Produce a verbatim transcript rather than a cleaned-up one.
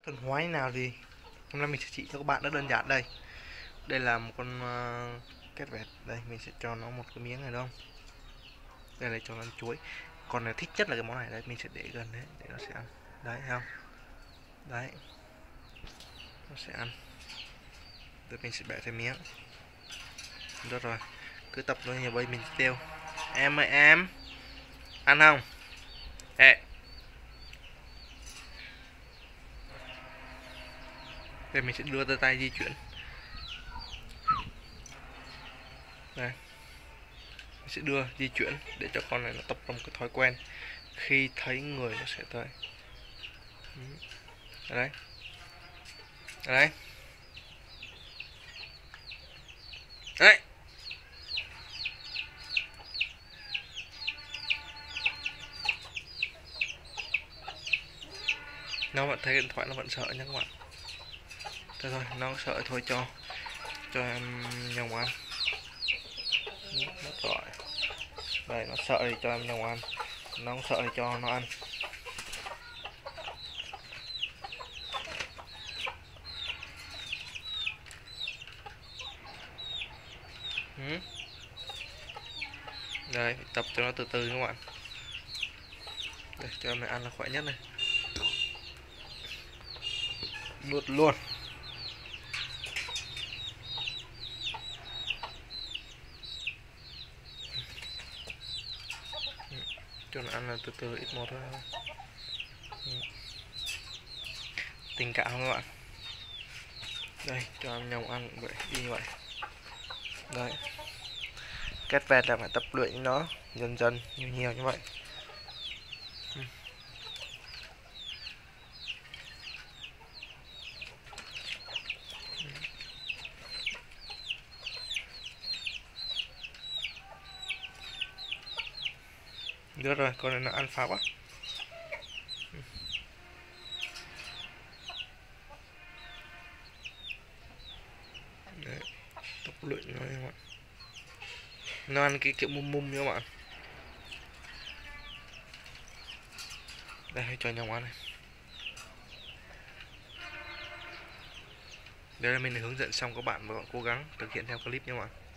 Cần hóa như nào thì hôm nay mình sẽ chỉ cho các bạn rất đơn giản. Đây đây là một con uh, két vẹt. Đây mình sẽ cho nó một cái miếng này đúng không, đây là cho nó ăn chuối. Còn là thích nhất là cái món này. Đấy mình sẽ để gần đấy để nó sẽ ăn. Đấy thấy không, đấy nó sẽ ăn. Rồi mình sẽ bẻ thêm miếng. Được rồi, cứ tập nó nhiều bây mình tiêu. Em ơi em ăn không? Ê. Đây mình sẽ đưa tới tay di chuyển. Đây mình sẽ đưa di chuyển để cho con này nó tập trong cái thói quen khi thấy người nó sẽ tới. Ở đây, ở đây, đấy. Nó vẫn thấy điện thoại, nó vẫn sợ nha các bạn. Thôi thôi, nó sợ thôi cho cho em nhồng ăn. Mất rồi. Đây nó sợ thì cho em nhồng ăn, nó không sợ thì cho nó ăn. Ừ. Đây tập cho nó từ từ các bạn. Đây cho em này ăn là khỏe nhất này. Nuốt luôn. Cho nó ăn là từ từ ít một thôi. Tình cảm không các bạn. Đây cho em nhồng ăn vậy đi như vậy. Đây két vẹt là phải tập luyện nó dần dần nhiều nhiều như vậy. Được rồi, con này nó ăn phá quá. Đấy, tập luyện nó các bạn. Nó ăn cái kiểu mum mum nha các bạn. Đây cho nhau ăn này. Đây là mình đã hướng dẫn xong các bạn và các bạn cố gắng thực hiện theo clip nha các bạn.